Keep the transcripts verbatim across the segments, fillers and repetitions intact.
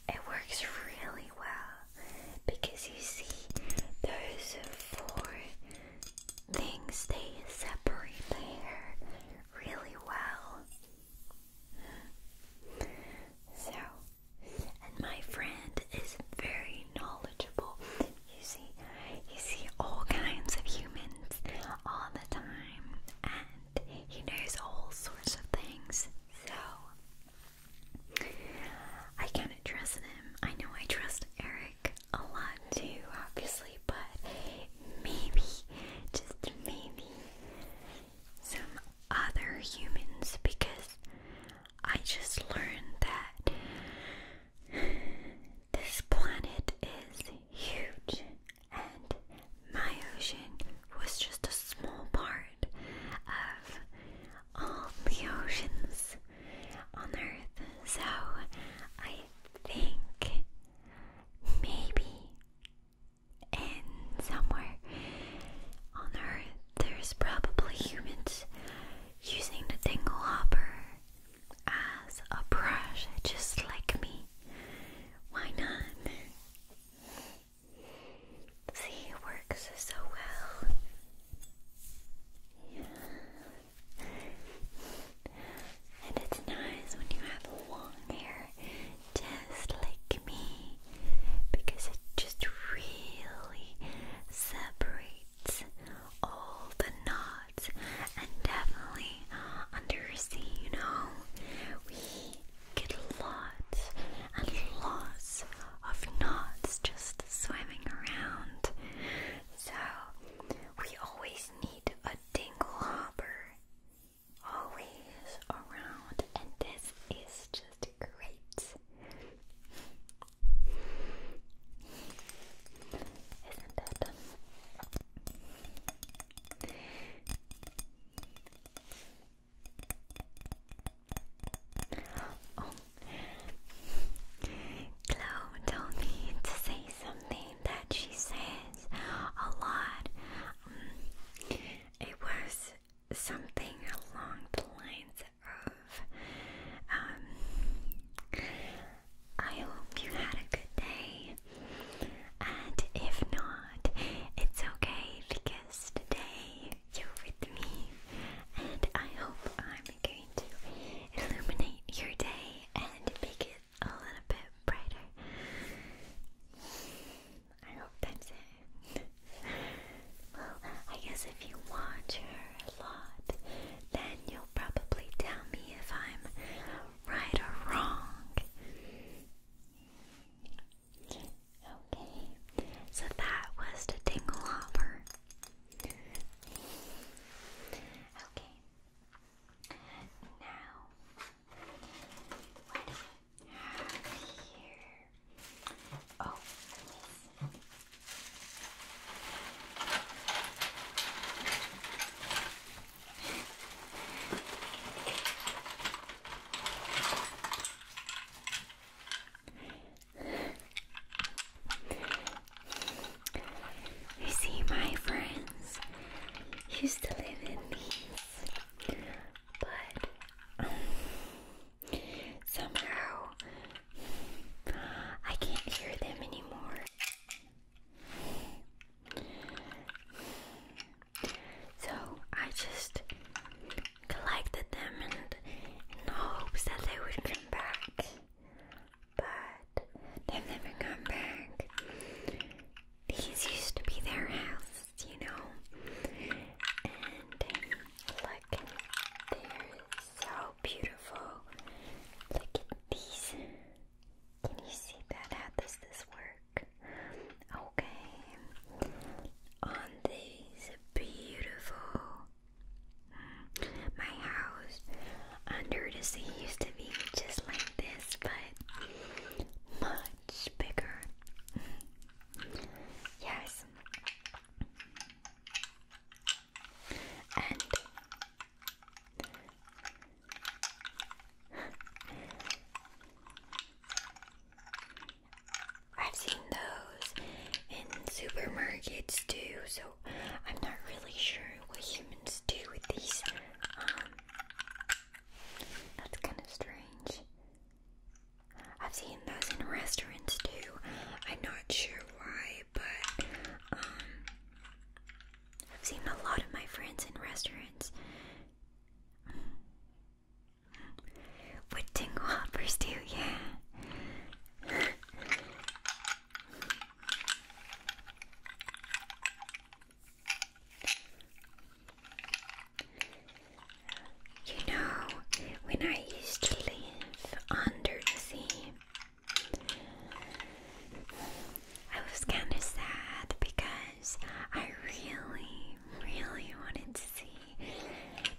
it works really well because you see those four things, they separate the hair really well. So, and my friend is very knowledgeable. You see, you see all kinds of humans all the time, and he knows all sorts of things. So, I kind of trust him. I know I trust Eric a lot too, obviously, but maybe, just maybe, some other humans, because I just learned that this planet is huge, and my ocean was just a small part of all the oceans on Earth. So I think maybe in somewhere on Earth there's probably humans using the dingle hopper as a brush, just like me. Why not? See, it works so well. Yeah. And it's nice when you have long hair, just like me, because it just really separates all the knots. And definitely undersea, you know, we get lots and lots of knots just swimming around. So we always need a dingle hopper always around, and this is just great. Isn't it? Oh, Chloe told me to say something that she says a lot. Um, it was something along the lines of, um, I hope you had a good day, and if not, it's okay because today you're with me, and I hope I'm going to illuminate your day and make it a little bit brighter. I hope that's it. Well, I guess if you watch her a lot, then you'll probably tell me if I'm right or wrong. Okay, so that was the dingle hopper. Okay, now what do we have here? Oh, you see, my friends used to live in these, but um, somehow I can't hear them anymore. So I just collected them in, in the hopes that they would come back, but they've never come back. These used to be their house, you know, and look, they're so beautiful. Look at these. Can you see that? How does this work? Okay, on these beautiful, my house under the sea used to be just like this, but much bigger. Yes. And I've seen those in supermarkets too, so I'm not really sure what humans do with these. Um, that's kind of strange. I've seen those in in restaurants too. I'm not sure why, but um, I've seen a lot of my friends in restaurants with tingle hoppers too, yeah. You know, when I used to live under the sea, I was kind of sad because I really, really wanted to see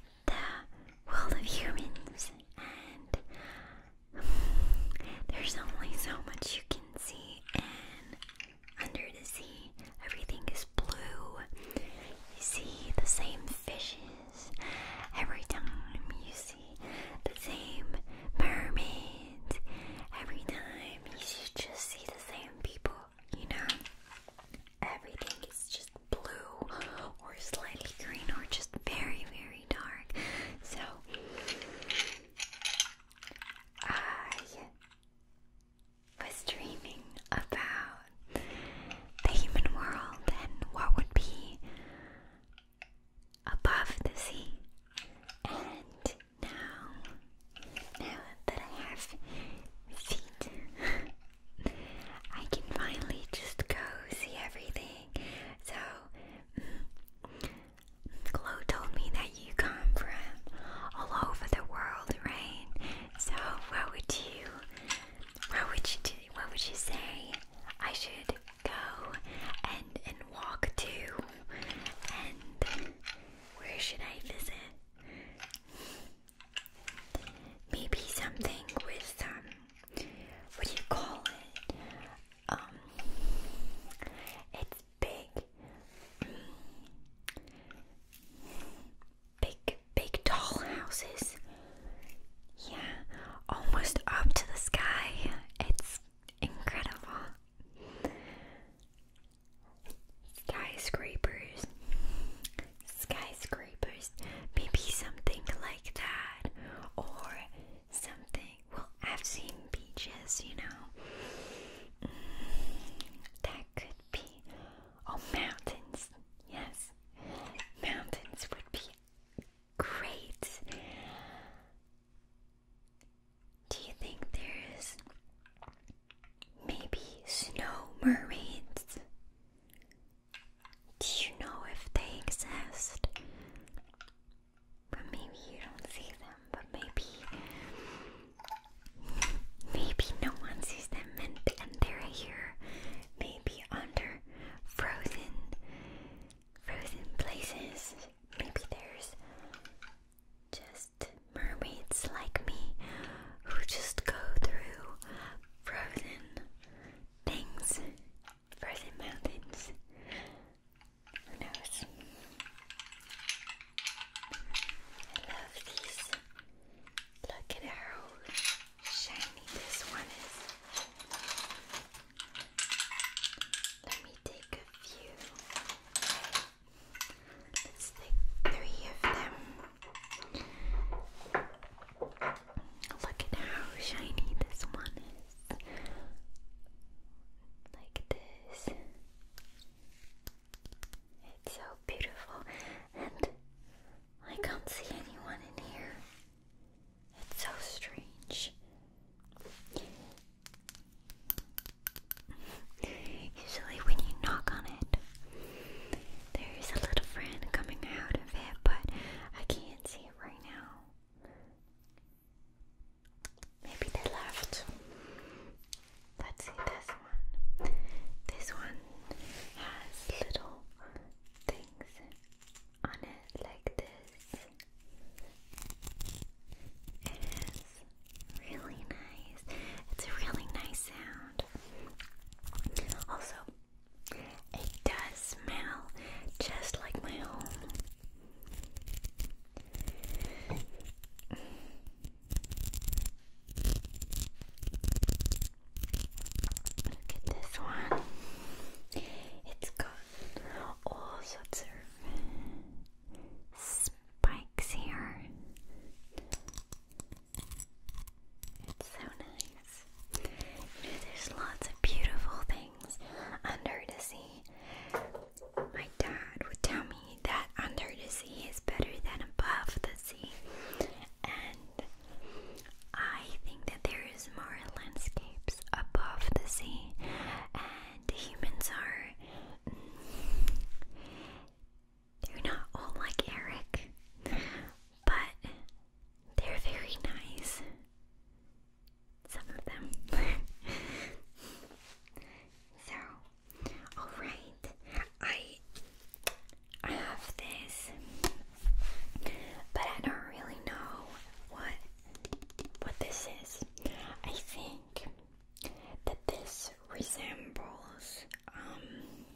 resembles um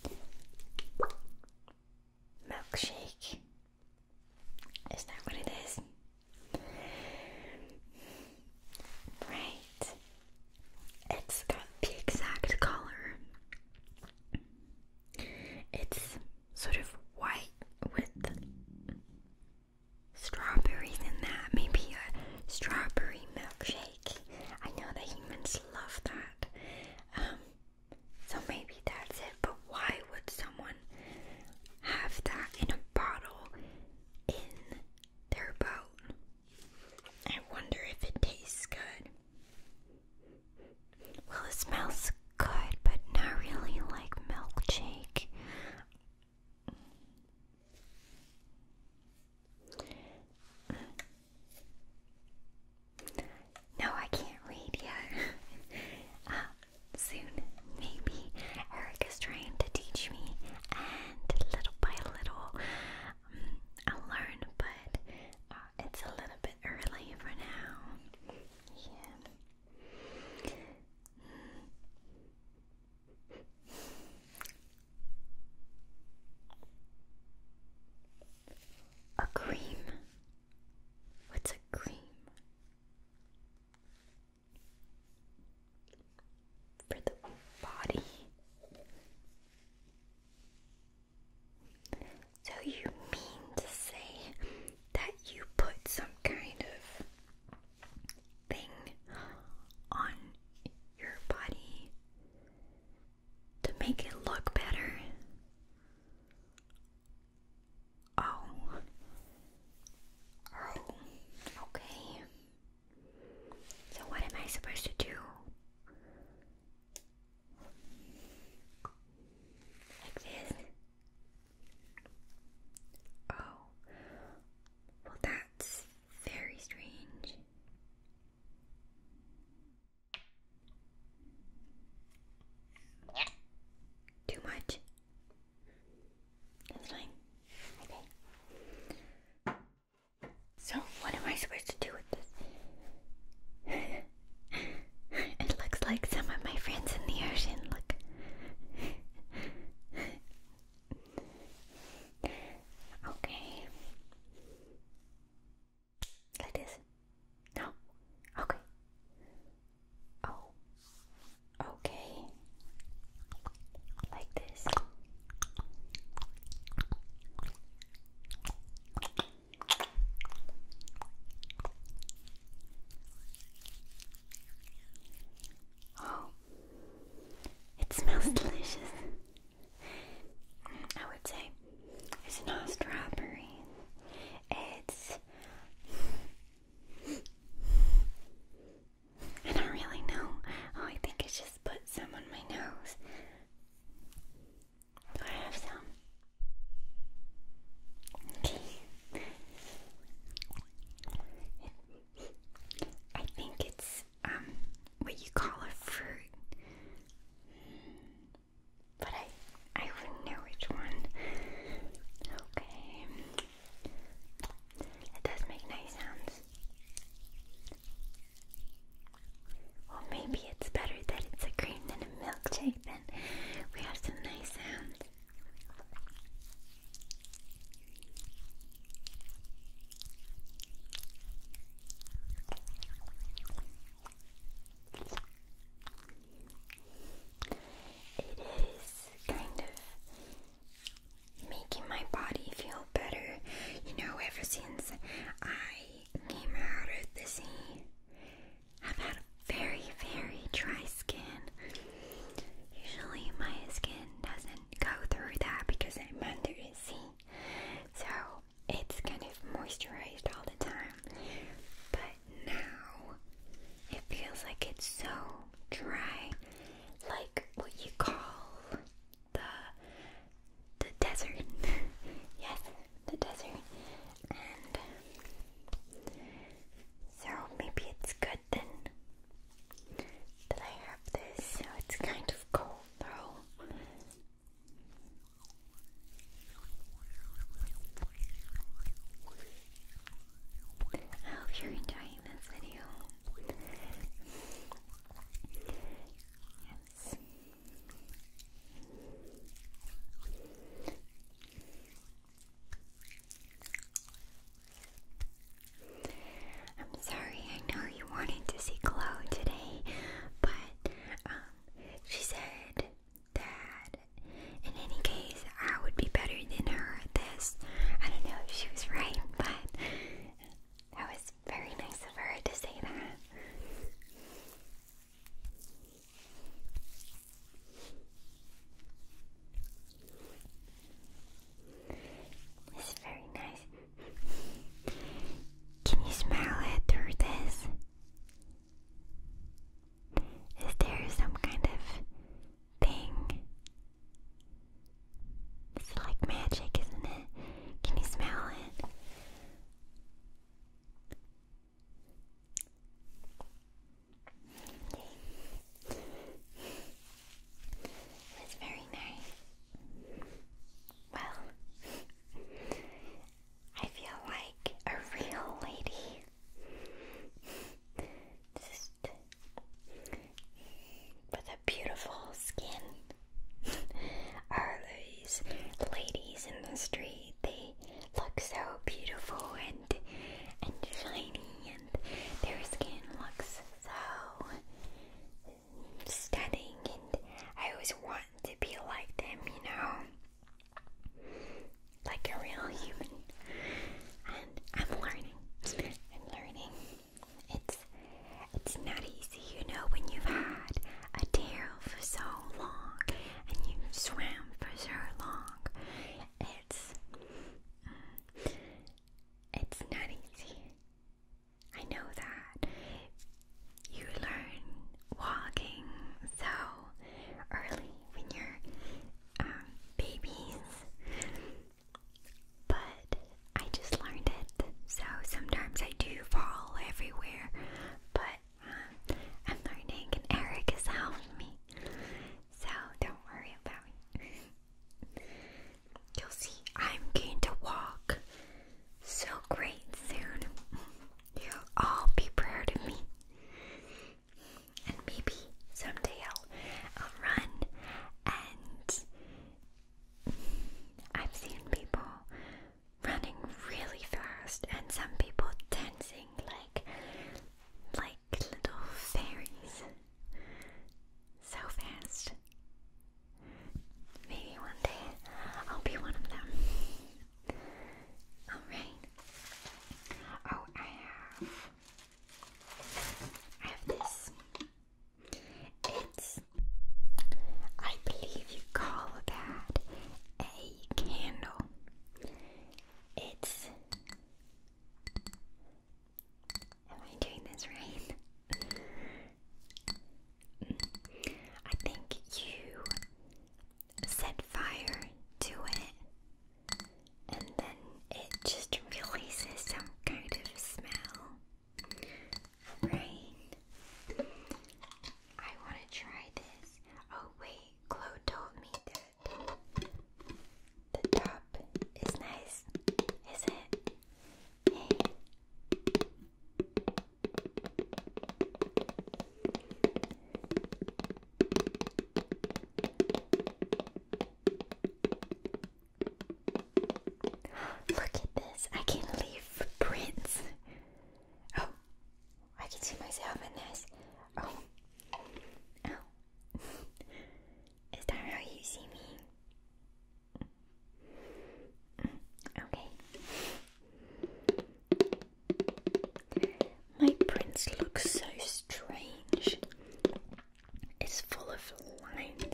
milkshake. Is that what it is? Right. It's got the exact color. It's sort of white with strawberries in that. Maybe a strawberry milkshake. I know that humans love that. Um, Yes, I can leave footprints. Oh, I can see myself in this. Oh, oh. Is that how you see me? Okay. My prints look so strange. It's full of lines.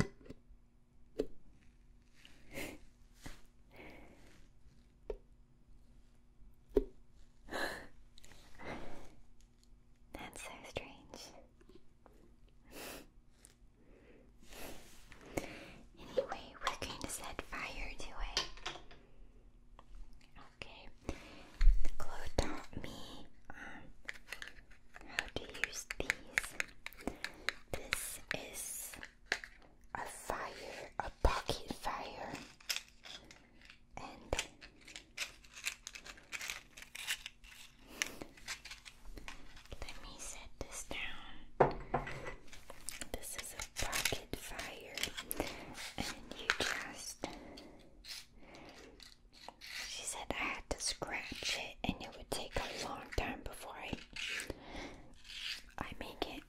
That's so strange. Anyway, we're going to set fire to it. Okay. Chloe taught me um, how to use these. This is a fire, a pocket fire, and let me set this down. This is a pocket fire, and you just, she said I had to scratch it, and it would take a long time before I, I make it.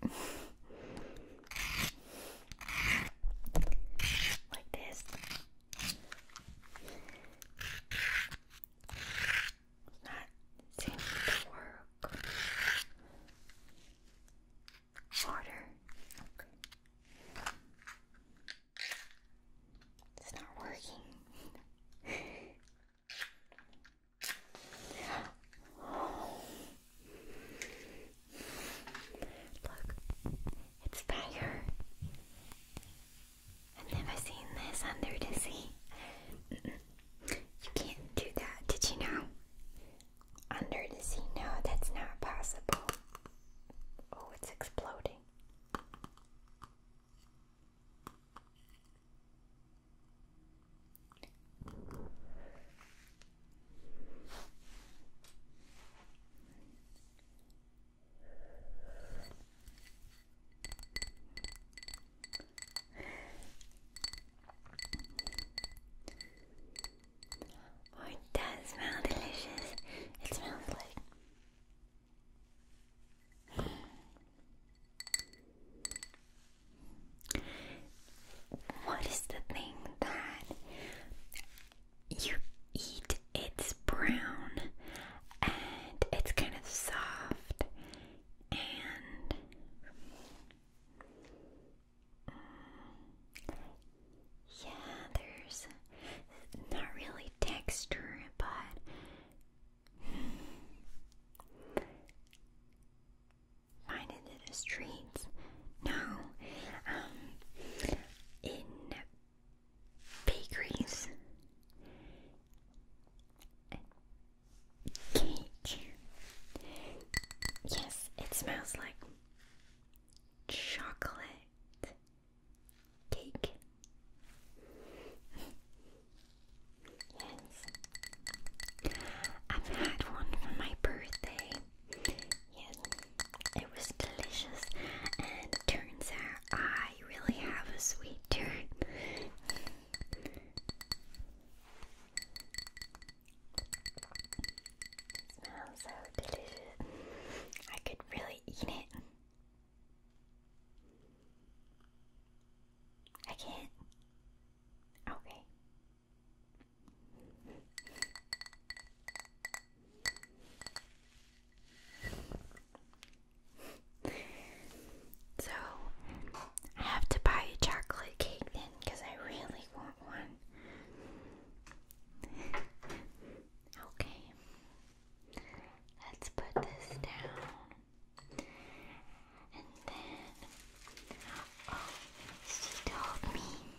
Like this. It's not seeming to work. Harder. Okay. It's not working. Look, it's fire. I've never seen this under the sea. You can't do that, did you know? Under the sea, no, that's not possible. Oh, it's exploding. Oh, it does smell delicious. It smells like what is the thing that you eat? It's brown and it's kind of soft and yeah, there's not really texture, but find it in the streets. No, um, in bakeries. Cake. Yes, it smells like chocolate cake. Yes. I've had one for my birthday. Yes. It was delicious. And it turns out I really have a sweet tooth. Smells so delicious. I could really eat it. I can't. Okay. So, I have to buy a chocolate cake then because I really want one. Okay. Let's put this down. And then, oh, she told me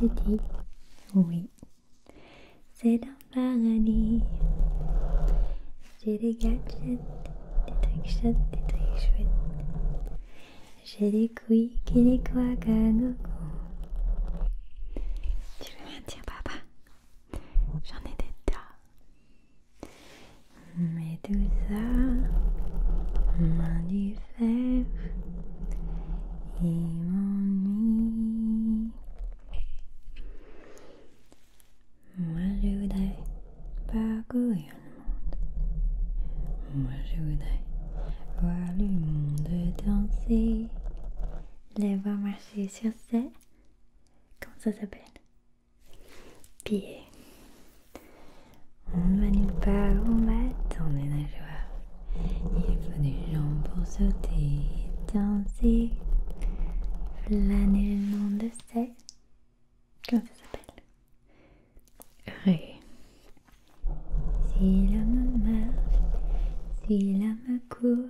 te dis oui, c'est un paradis. J'ai des gadgets, des trucs chouettes, des trucs chouettes. J'ai des couilles qui les croient à gogo. Tu veux rien dire, papa? J'en ai des tas. Mais tout ça m'indiffère. Il m'ennuie. Moi je voudrais parcourir le monde. Moi je voudrais voir le monde danser. Les voir marcher sur ses... Comment ça s'appelle? Pieds. On va nulle part, on va attendre la joie. Il faut des jambes pour sauter et danser. Flâner le long de ses... Comment ça s'appelle? Heureux. Si l'homme marche, si l'homme court,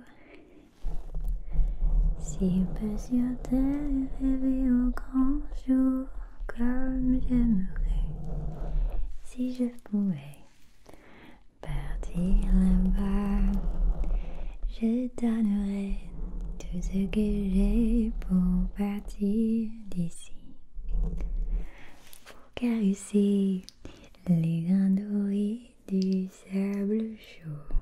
si peut sur terre rêver au grand jour, comme j'aimerais, si je pouvais partir là-bas, je donnerais tout ce que j'ai pour partir d'ici, pour caresser les grains dorés du sable chaud.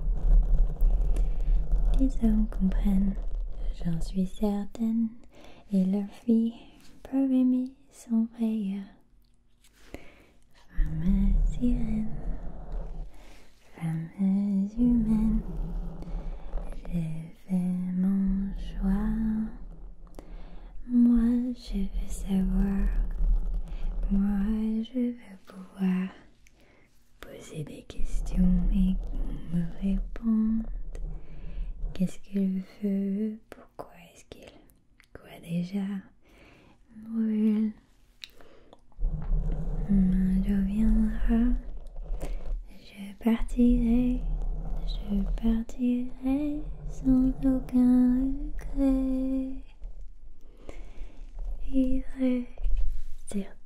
Les hommes comprennent, j'en suis certaine, et leurs filles peuvent aimer sans frayeur. Femmes sirènes, femmes humaines, j'ai fait mon choix. Moi je veux savoir, moi je veux pouvoir poser des questions et qu'on me réponde. Qu'est-ce qu'il veut? Pourquoi est-ce qu'il... Quoi déjà? Brûle. Un jour viendra. Je partirai. Je partirai sans aucun regret. Vivrai sur